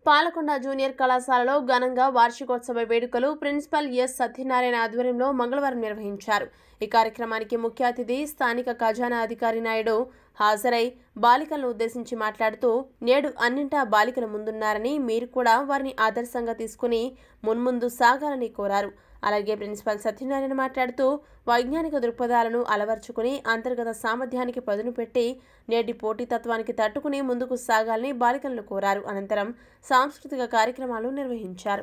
Palakonda junior కళాశాలలో ఘనంగా వార్షికోత్సవ వేడుకలు ప్రిన్సిపల్ ఎస్ సత్యనారాయణ ఆధ్వర్యంలో మంగళవారం నిర్వహించారు। ఈ కార్యక్రమానికి ముఖ్య అతిథి స్థానిక ఖజానా అధికారి నాయుడు హాజరై బాలికలను ఉద్దేశించి మాట్లాడుతూ నేడు అన్నింటా బాలికలు ముందున్నారని మీరు కూడా వారిని ఆదర్శంగా తీసుకుని మున్ముందు సాగాలని కోరారు। అలాగే ప్రిన్సిపల్ సత్యనారాయణ మాట్లాడుతూ వైజ్ఞానిక దృక్పథాలను అలవర్చుకుని అంతర్గత సామర్థ్యానికి పదును పెట్టి నేటి పోటీతత్వానికి తట్టుకుని ముందుకు సాగాలని బాలికలను కోరారు। అనంతరం సాంస్కృతిక కార్యక్రమాలు నిర్వహించారు।